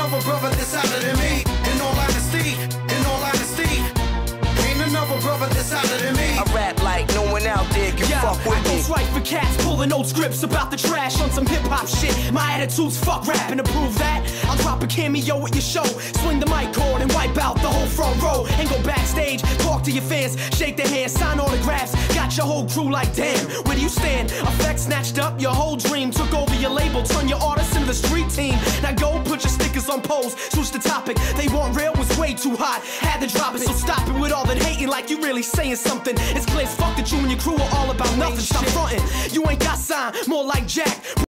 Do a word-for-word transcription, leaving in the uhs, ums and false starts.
another brother that's hotter than me. In all honesty, in all honesty, ain't another brother that's hotter than me. I rap like no one out there can yeah, fuck with I me. I write for cats, pulling old scripts about the trash on some hip hop shit. My attitude's fuck rap, and to prove that, I'll drop a cameo at your show, swing the mic cord and wipe out the whole front row, and go backstage, talk to your fans, shake their hands, sign autographs. Got your whole crew like damn, where do you stand? Effect snatched up your whole dream, took over your label, turn your artists into the street team. Now go put your stickers on poles, switch the topic. They want real was way too hot, had to drop it. So stop it with all that hating like you really saying something. It's clear as fuck that you and your crew are all about nothing. Stop fronting, you ain't got sign, more like Jack.